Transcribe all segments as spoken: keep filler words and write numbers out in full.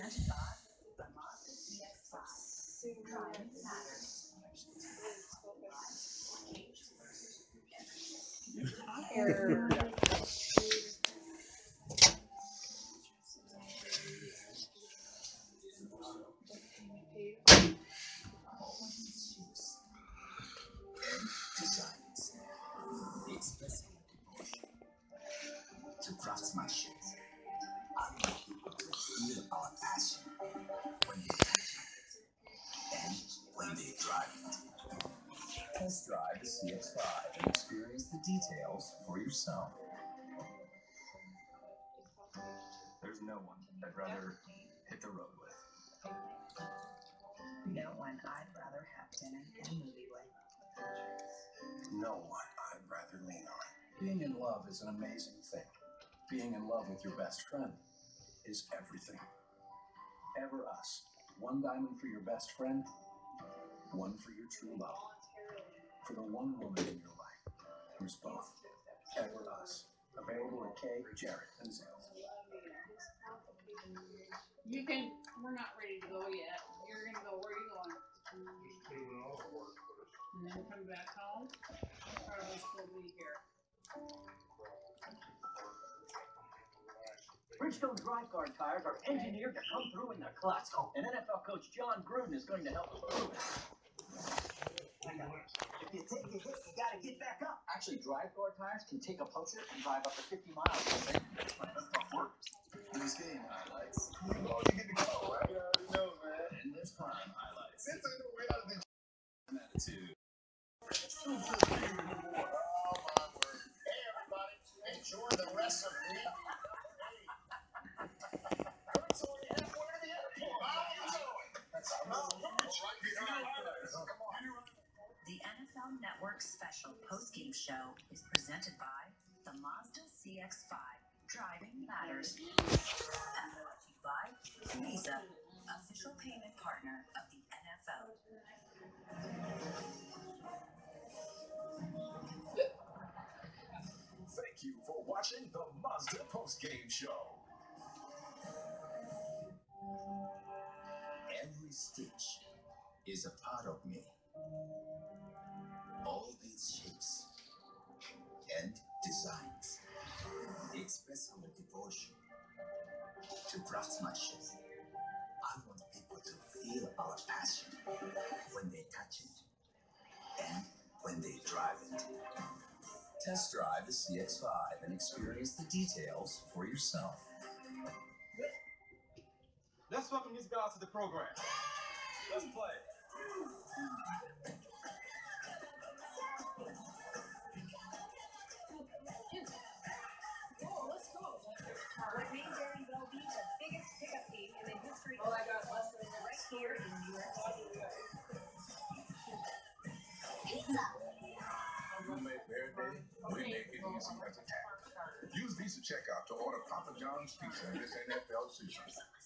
presented by the Mazda C X five. Driving matters. Error. Designs. Expressing to craftsmanship. I want people to feel our passion when they touch it and when they drive it. Test drive the C X five and experience the details for yourself. There's no one I'd rather hit the road with. No one I'd rather have dinner and a movie with. No one I'd rather lean on. Being in love is an amazing thing. Being in love with your best friend is everything. Ever Us. One diamond for your best friend, one for your true love. For the one woman in your life who's both. Ever Us. Available at Kay, Jarrett, and Zales. You can, we're not ready to go yet. You're gonna go, where are you going? And then come back home? Or will still be here? Bridgestone Drive Guard tires are engineered to come through in the clutch, and N F L coach John Gruden is going to help us prove it. If you take a hit, you gotta get back up. Actually, Drive Guard tires can take a puncture and drive up to fifty miles. This game highlights. Oh, you get to go, right? You already know, man. And there's prime highlights. This ain't the way out of the attitude. Oh, my word. Hey, everybody. Enjoy the rest of the week. It's already halfway to the airport. How are you doing? That's right behind us. Come on. The N F L Network special post-game show is presented by the Mazda C X five. Driving matters. And brought to you by Visa, official payment partner of the N F L. Thank you for watching the Mazda post-game show. Every stitch is a part of me. All these shapes and designs express our devotion to craftsmanship. I want people to feel our passion when they touch it and when they drive it. Test drive the C X five and experience the details for yourself. Let's welcome these guys to the program. Let's play. What made Berryville be the biggest pickup game in the history Oh, I got less than right here in New York City. Pizza! You make their day, we make it easy as a cat. Use Visa checkout to order Papa John's pizza in this N F L season.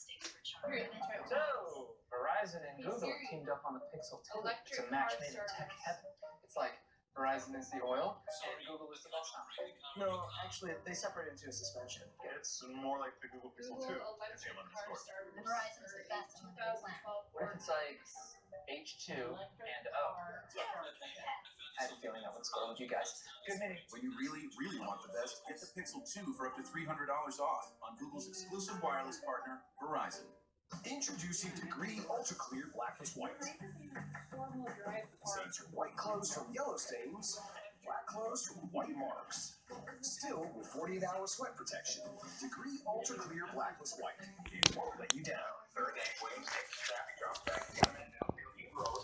So, Verizon and Google have teamed up on the Pixel two. It's a match made in tech heaven. It's like Verizon is the oil, and Google is the balsam. No, actually, they separate into a suspension. It's more like the Google Pixel two. It's the unlimited storage. Verizon is the best on the plan. What if it's like H two and O? I had a feeling that would score with you guys. Good meeting. When you really, really want the best, get the Pixel two for up to three hundred dollars off on Google's exclusive wireless partner, Verizon. Introducing Degree Ultra Clear Blackless White. Saves your white clothes from yellow stains, black clothes from white marks. Still with forty-eight hour sweat protection. Degree Ultra Clear Blackless White. It won't let you down. Third day, Williams takes traffic drops back down and downfield. He grows.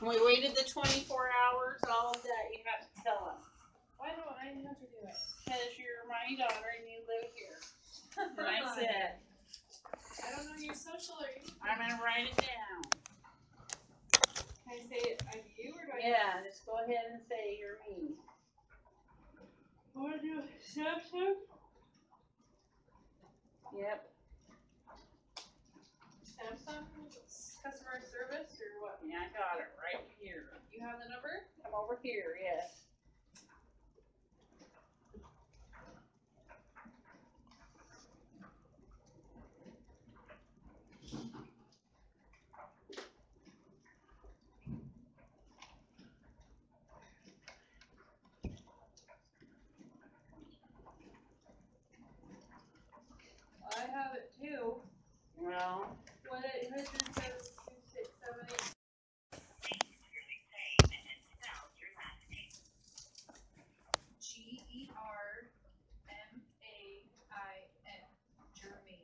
we waited the twenty-four hours, all of that you have to tell them. Why don't I have to do it? Because you're my daughter and you live here. And I said, I don't know your social or anything. I'm gonna write it down. Can I say it I you or do I? Yeah, just go ahead and say you're me. What do you Samsung? Yep. Samsung customer service or what? Yeah, I got it right here. You have the number? Come over here, yes. I have it too. Well, What it who just says two six seven eight. G E R M A I N. Jermaine.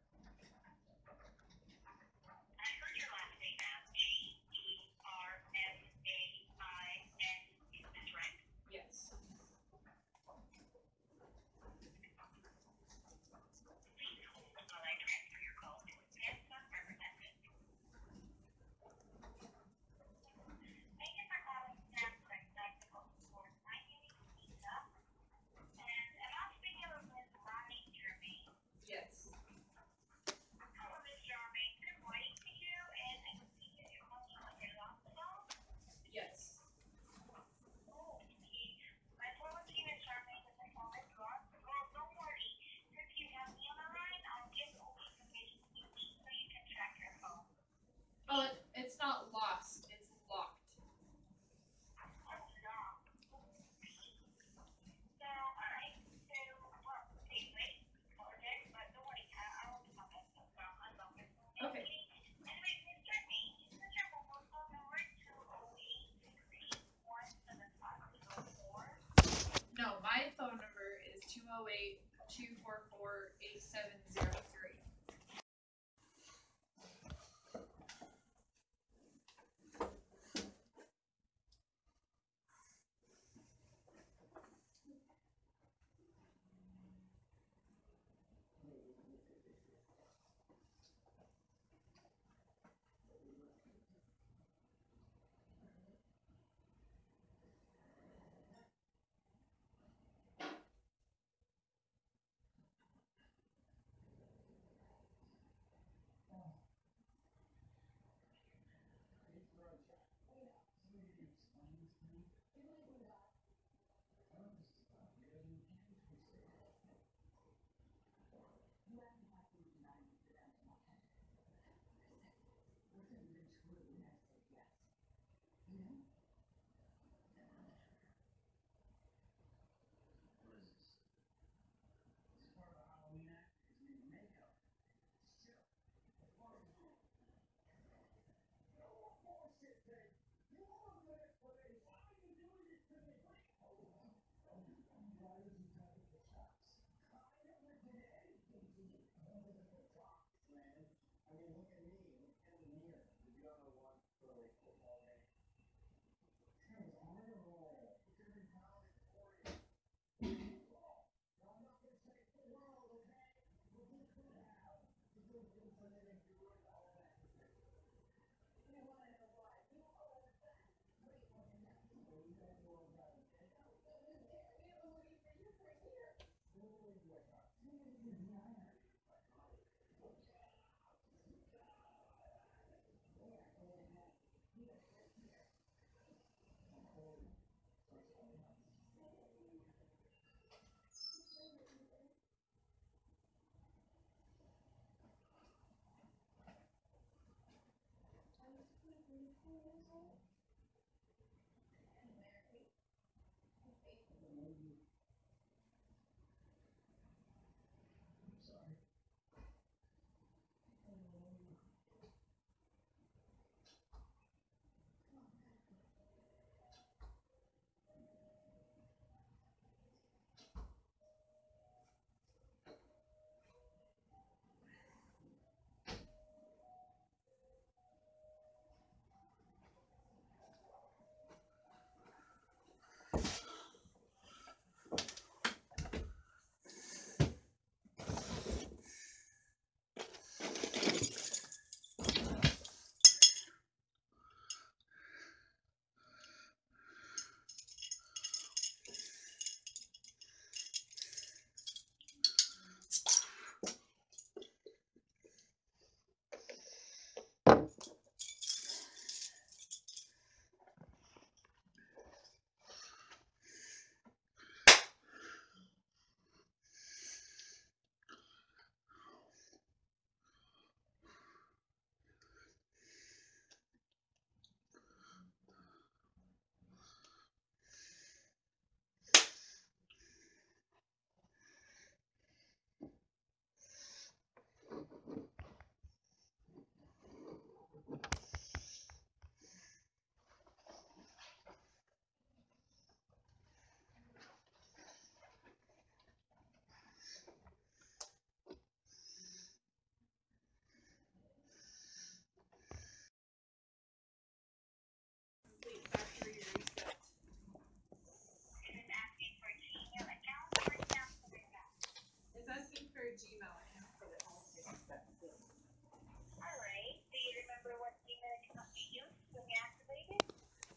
I heard your last name as G E R M A I N. Is this right? Yes. Please hold while I transfer your call to a Samsung representative. Thank you for calling Samsung Technical Support. My name is Lisa, and am I speaking with Miz Ronnie Jermaine? Yes. Hello, Miz Jermaine. Good morning to you, and I can see that you're calling on your hospital. Yes. Oh, okay. My apologies, Miz Jermaine, that the phone is lost. Well, don't worry. Since you have me on the line, I'll give all the information you need so you can track your phone. Oh, it, it's not lost. It's locked. Oh, no. So, alright. So, well, hey, wait. Apologize, but don't worry. I- I'll do my best. So, I'm not going to. Okay. Anyway, Miz Jermaine, is this your mobile phone number two oh eight, six eight one, seven five zero four? No, my phone number is two oh eight, two four four, eight seven zero three.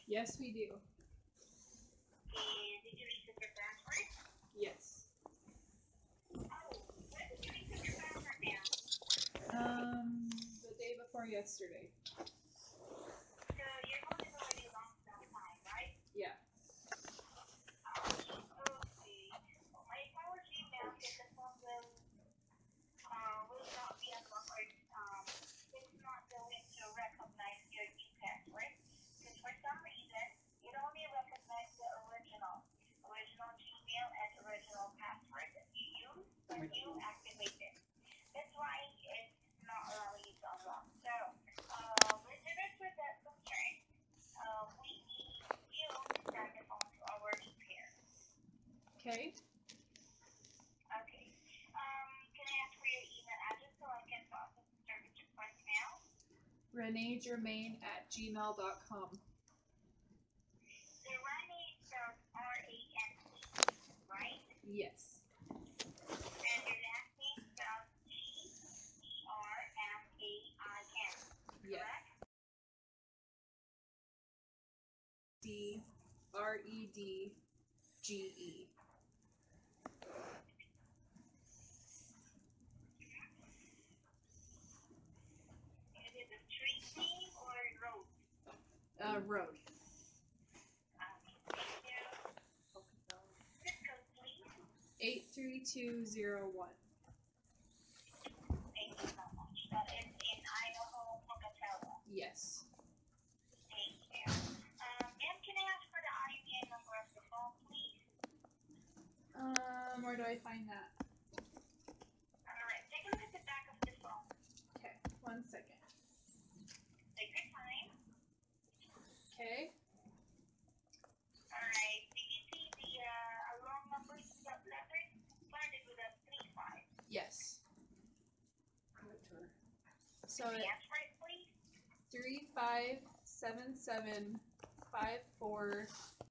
Yes, we do. And did you reset your password? Yes. Oh, when did you reset your password now? Um, the day before yesterday. So your phone is already locked that time, right? Yeah. Okay. My power Gmail said the phone will uh will not be unlocked or um it's not going to recognize your new password. Because for some reason it only recognizes the original. Original Gmail and original password that you use when you activate it. That's why it's not allowing you to unlock. So uh listeners with that concern, uh we need you to send the phone to our repair. Okay. Okay. Um, can I ask for your email address so I can process the service request now? Renee Germain at gmail dot com. The Renee spelled R A N E, right? Yes. And your last name spelled G E R M A I N, Yeah. correct? D R E D G E. Is it a street name or a road? Uh, road. Okay, thank you. Zip code, please. Eight three two zero one. Thank you so much. That is in Idaho, Pocatello. Yes. Thank you. Um, ma'am, can I ask for the I B N number of the phone, please? Um, where do I find that? Alright, take a look at the back of the phone. Okay, one second. Take your time. Okay. Alright, did you see the uh, long numbers without letters? Started with a three five. Yes. So Can it you answer it, please? three five seven seven five four.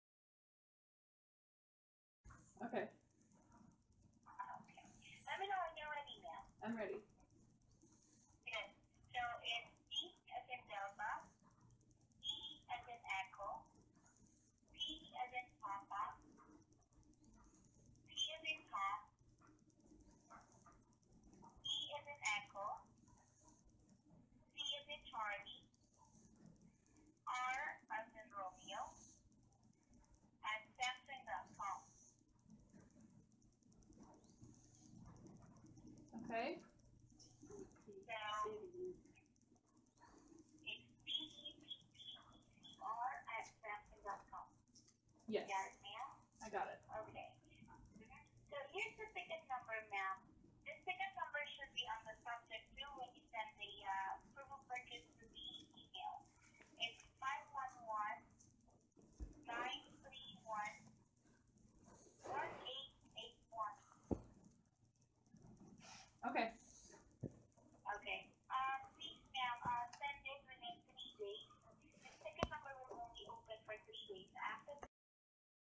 Okay, Okay. Let me know when you're ready now. I'm ready. Good. So it's D as in Delta, E as in Echo, P as in Papa, T as in Tom, E as in Echo, C as in Charlie, R as in Romeo, at Samsung dot com. Okay. So it's D E P T E C R at Samsung dot com. Yes, Got it, ma'am? I got it. Okay. So here's the ticket number, ma'am. This ticket number should be on the subject too when you send the uh, proof of purchase to the email. It's five one one nine three one one eight eight one. Okay. Okay. Um, please, ma'am, uh, send it within three days. This ticket number will only open for three days. After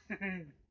Bye.